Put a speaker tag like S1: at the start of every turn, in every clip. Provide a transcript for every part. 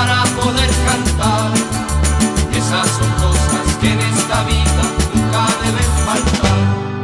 S1: para poder cantar. Esas son cosas que en esta vida nunca deben faltar.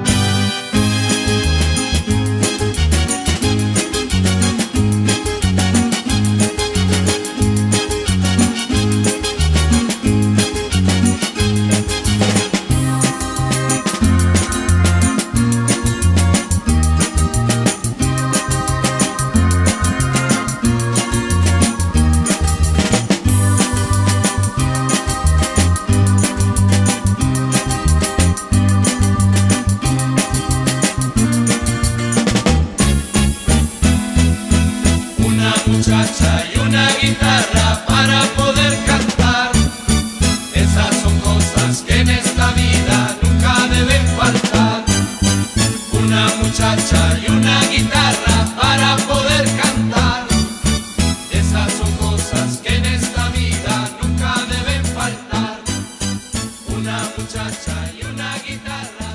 S1: Muchacha y una guitarra para poder cantar. Esas son cosas que en esta vida nunca deben faltar. Una muchacha y una guitarra para poder cantar. Esas son cosas que en esta vida nunca deben faltar. Una muchacha y una guitarra.